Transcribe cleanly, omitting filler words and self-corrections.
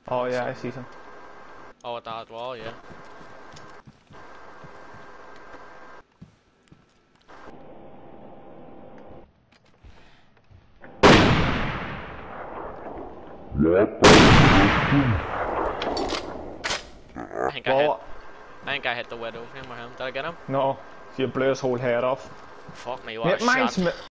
Oh yeah, I see some. Oh, at that wall, yeah. I think I hit the window frame with him. Did I get him? No, your blur's whole head off. Fuck me, what a shot.